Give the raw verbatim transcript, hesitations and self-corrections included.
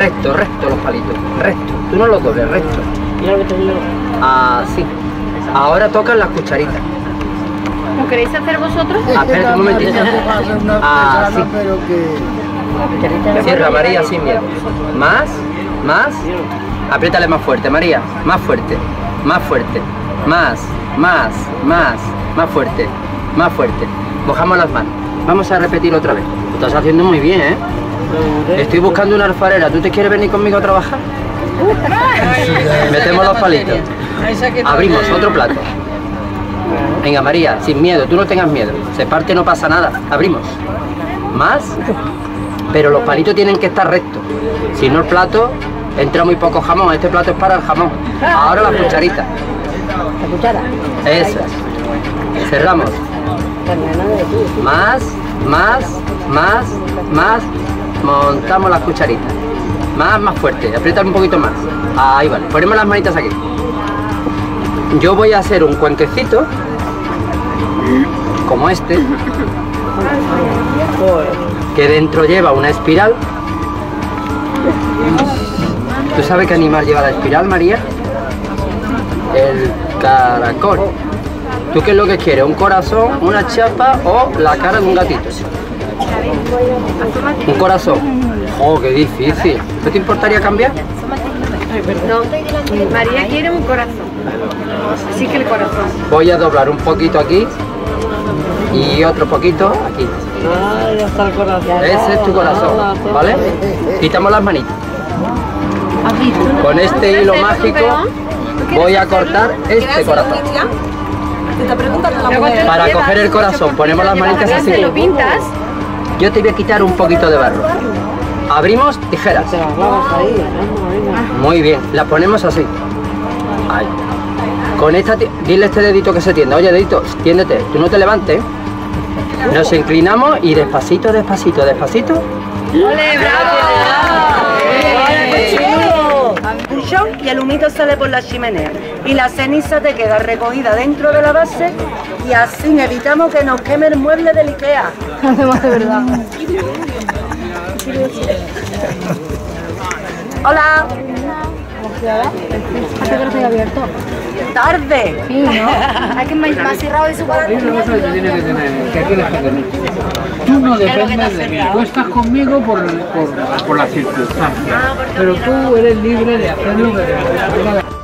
recto, recto los palitos, recto. Tú no los dobles, recto. Así. Ahora tocan las cucharitas. ¿Lo queréis hacer vosotros? Ah, espérate un momentito. Así. Cierra, María, sin miedo. Más, más. Apriétale más fuerte, María. Más fuerte, más fuerte. Más, más, más. Más fuerte, más fuerte. Mojamos las manos. Vamos a repetir otra vez. Lo estás haciendo muy bien, ¿eh? Estoy buscando una alfarera. ¿Tú te quieres venir conmigo a trabajar? Metemos los palitos. Abrimos otro plato. Venga, María, sin miedo. Tú no tengas miedo. Se parte, no pasa nada. Abrimos. Más. Pero los palitos tienen que estar rectos. Si no, el plato entra muy poco jamón. Este plato es para el jamón. Ahora la cucharita. ¿La cuchara? Eso es. Cerramos. Más, más, más, más. Montamos las cucharitas. Más, más fuerte. Aprieta un poquito más. Ahí vale. Ponemos las manitas aquí. Yo voy a hacer un cuenquecito como este, que dentro lleva una espiral. ¿Tú sabes qué animal lleva la espiral, María? El caracol. ¿Tú qué es lo que quieres? ¿Un corazón, una chapa o la cara de un gatito? Un corazón. Oh, qué difícil. ¿No te importaría cambiar? No, María quiere un corazón. Así que el corazón. Voy a doblar un poquito aquí y otro poquito aquí. Ah, ya está el corazón. Ese es tu corazón, ¿vale? Quitamos las manitas. Con este hilo mágico voy a cortar este corazón. Para coger el corazón ponemos las manitas así. ¿Lo pintas? Yo te voy a quitar un poquito de barro. Abrimos tijeras. Muy bien, la ponemos así. Ahí. Con esta, dile a este dedito que se tienda. Oye, dedito, tiéndete, tú no te levantes. Nos inclinamos y despacito, despacito, despacito. ¡Ole, bravo! Y el humito sale por la chimenea y la ceniza te queda recogida dentro de la base y así evitamos que nos queme el mueble del Ikea. Además de verdad. Hola. ¿Hace que no estoy abierto? Tarde. Sí, ¿no? Hay que me ha cerrado de su cuarto. Hay una cosa que tiene que tener, que aquí la gente no entiende. Tú no dependes de mí, tú estás conmigo por, por, por las circunstancias, pero tú eres libre de hacer lo que te